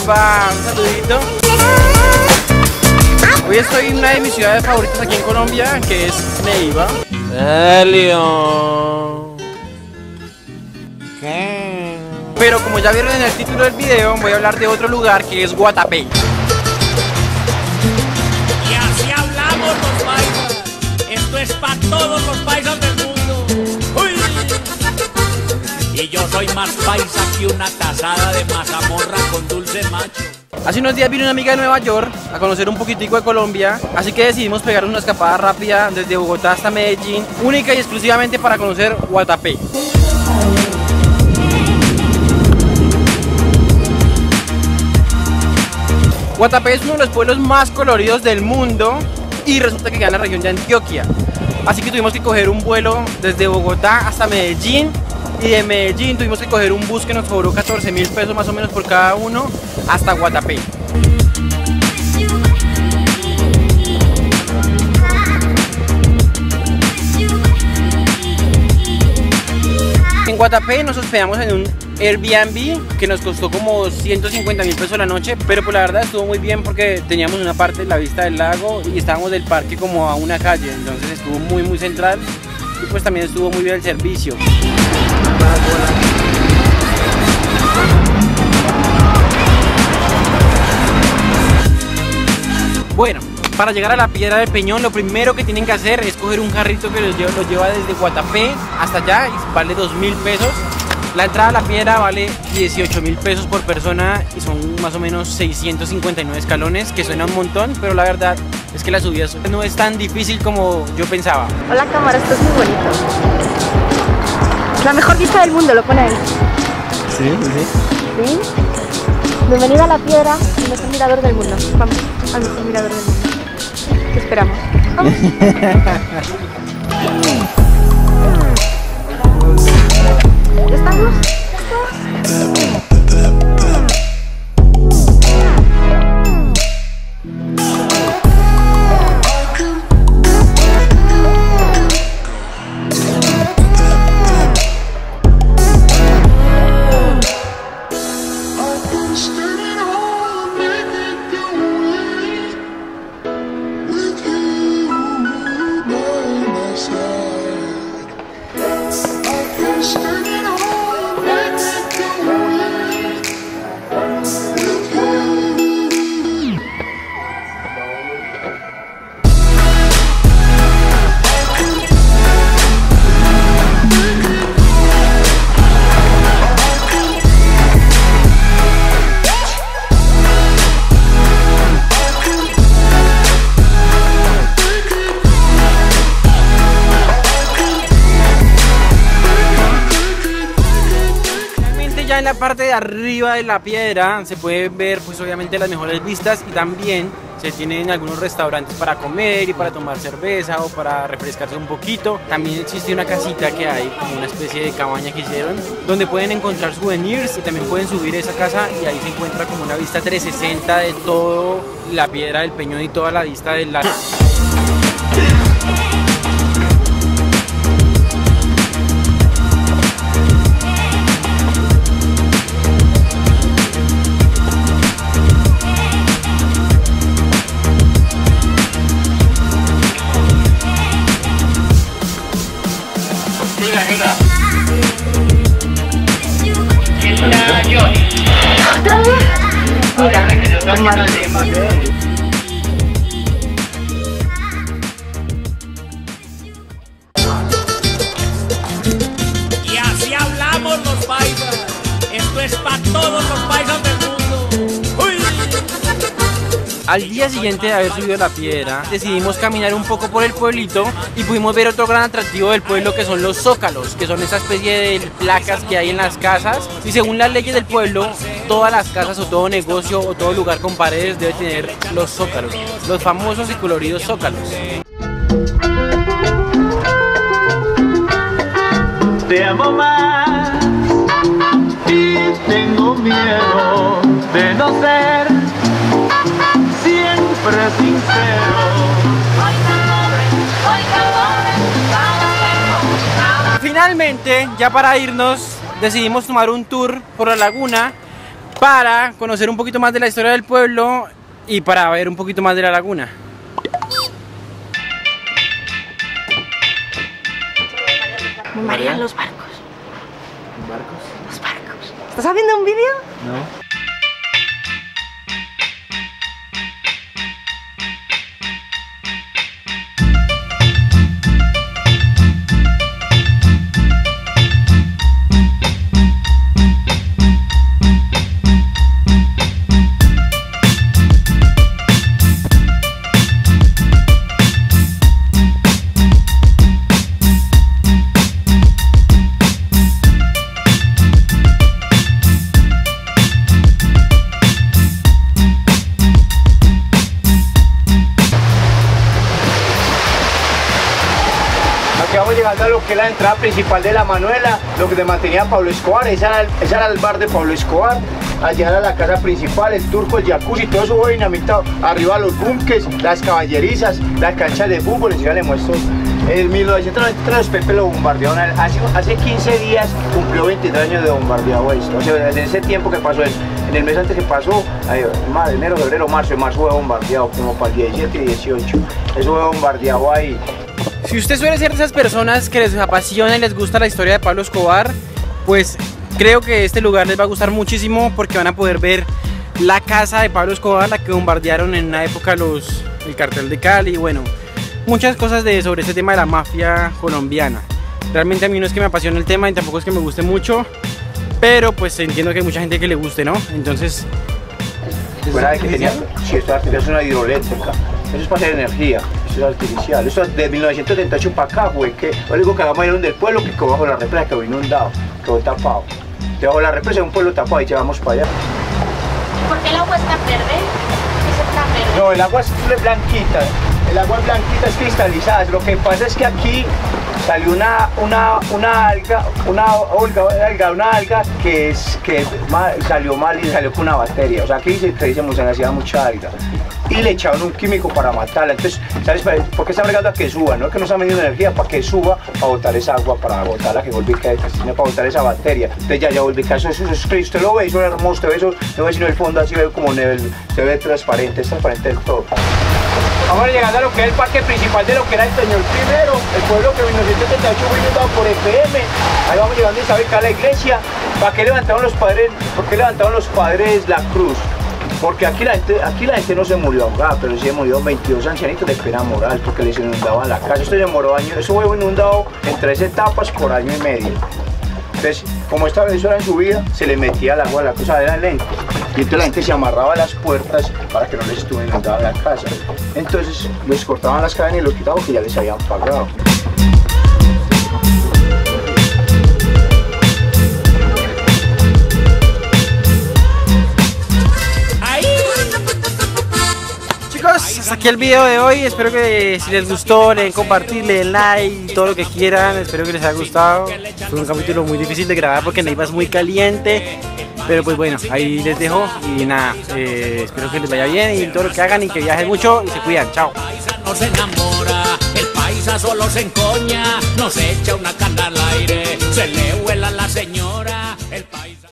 Epa, un saludito. Hoy estoy en una de mis ciudades favoritas aquí en Colombia, que es Neiva. Helio. ¿Qué? Pero como ya vieron en el título del video, voy a hablar de otro lugar que es Guatapé. Y así hablamos los paisas. Esto es para todos los paisas del mundo. ¡Uy! Y yo soy más paisa que una tazada de mazamorra con dulce macho. Hace unos días vino una amiga de Nueva York a conocer un poquitico de Colombia, así que decidimos pegar una escapada rápida desde Bogotá hasta Medellín, única y exclusivamente para conocer Guatapé. Guatapé es uno de los pueblos más coloridos del mundo y resulta que queda en la región de Antioquia. Así que tuvimos que coger un vuelo desde Bogotá hasta Medellín y de Medellín tuvimos que coger un bus que nos cobró 14.000 pesos más o menos por cada uno hasta Guatapé. En Guatapé nos hospedamos en un Airbnb que nos costó como 150.000 pesos la noche, pero pues la verdad estuvo muy bien porque teníamos una parte de la vista del lago y estábamos del parque como a una calle, entonces estuvo muy central y pues también estuvo muy bien el servicio. Bueno, para llegar a la Piedra del Peñón lo primero que tienen que hacer es coger un carrito que los lleva desde Guatapé hasta allá y vale 2.000 pesos. La entrada a la piedra vale 18.000 pesos por persona y son más o menos 659 escalones, que suena un montón, pero la verdad es que la subida no es tan difícil como yo pensaba. Hola cámara, esto es muy bonito. Es la mejor vista del mundo, lo pone ahí. Sí. ¿Sí? Bienvenida a la piedra, el mejor mirador del mundo. Vamos al mejor mirador del mundo. ¿Qué esperamos? ¿Vamos? ¿Ya estamos? En la parte de arriba de la piedra se pueden ver pues obviamente las mejores vistas y también se tienen algunos restaurantes para comer y para tomar cerveza o para refrescarse un poquito. También existe una casita que hay como una especie de cabaña que hicieron donde pueden encontrar souvenirs y también pueden subir esa casa y ahí se encuentra como una vista 360 de todo la Piedra del Peñón y toda la vista del lago. Y así hablamos los paisas. Esto es para todos los paisas del mundo. ¡Uy! Al día siguiente de haber subido la piedra, decidimos caminar un poco por el pueblito y pudimos ver otro gran atractivo del pueblo que son los zócalos, que son esa especie de placas que hay en las casas y según las leyes del pueblo, todas las casas o todo negocio o todo lugar con paredes debe tener los zócalos, los famosos y coloridos zócalos. Te amo más y tengo miedo de no ser siempre sincero. Finalmente, ya para irnos, decidimos tomar un tour por la laguna para conocer un poquito más de la historia del pueblo y para ver un poquito más de la laguna. Me marean los barcos. ¿Barcos? Los barcos. ¿Estás viendo un vídeo? No. Vamos llegando a lo que es la entrada principal de La Manuela, lo que te mantenía Pablo Escobar. Ese era el bar de Pablo Escobar. Allá era la casa principal, el turco, el jacuzzi, todo eso fue dinamitado. Arriba los bunkers, las caballerizas, las canchas de fútbol. Ya le muestro. En 1993 Pepe lo bombardearon. Hace 15 días cumplió 23 años de bombardeado esto. O sea, desde ese tiempo que pasó, en el mes antes que pasó, enero, febrero, marzo fue bombardeado, como para el 17 y 18. Eso fue bombardeado ahí. Si usted suele ser de esas personas que les apasiona y les gusta la historia de Pablo Escobar, pues creo que este lugar les va a gustar muchísimo porque van a poder ver la casa de Pablo Escobar, la que bombardearon en una época el cartel de Cali, y bueno, muchas cosas sobre este tema de la mafia colombiana. Realmente a mí no es que me apasione el tema y tampoco es que me guste mucho, pero pues entiendo que hay mucha gente que le guste, ¿no? Entonces... Fuera de que tenía, si esto es una hidroeléctrica, eso es para hacer energía, eso es artificial, eso es de 1978 para acá, güey, que lo único que hagamos era un del pueblo que quedó bajo la represa, quedó inundado, quedó tapado. Debajo de la represa es un pueblo tapado y llevamos para allá. ¿Por qué el agua está verde? ¿Es tan verde? No, el agua es blanquita, el agua es blanquita, es cristalizada. Lo que pasa es que aquí salió una alga que salió mal y salió con una bacteria. O sea, aquí se dice mucha alga. Y le echaron un químico para matarla. Entonces, ¿sabes por qué está bregando a que suba? No es que no está metiendo energía, para que suba, para botar esa agua, para botarla, que vuelve a caer, para botar esa bacteria. Entonces ya vuelve a caer. Eso usted lo ve, eso es hermoso, usted ve eso, no ve sino el fondo así, ve como se ve transparente, es transparente del todo. Vamos llegando a lo que es el parque principal de lo que era el Peñol Primero, el pueblo que en 1978 fue inundado por FM. Ahí vamos llegando y sabe que a la iglesia. ¿Para qué levantaron los padres? ¿Por qué levantaron los padres la cruz? Porque aquí la gente no se murió ahogada, pero sí se murieron 22 ancianitos de pena moral porque les inundaban la casa. Esto demoró años, eso fue inundado en 3 etapas por año y medio. Entonces, como esta vez era en su vida, se le metía el agua a la cosa, era lento. Y entonces la gente se amarraba a las puertas para que no les estuviera inundada la casa. Entonces les cortaban las cadenas y los quitaban que ya les habían pagado. Hasta aquí el video de hoy, espero que si les gustó le den compartir, le den like, todo lo que quieran, espero que les haya gustado. Fue un capítulo muy difícil de grabar porque Neiva es muy caliente, pero pues bueno, ahí les dejo y nada, espero que les vaya bien y todo lo que hagan y que viajen mucho y se cuidan, chao. No se enamora, el paisa solo se encoña, nos echa una canala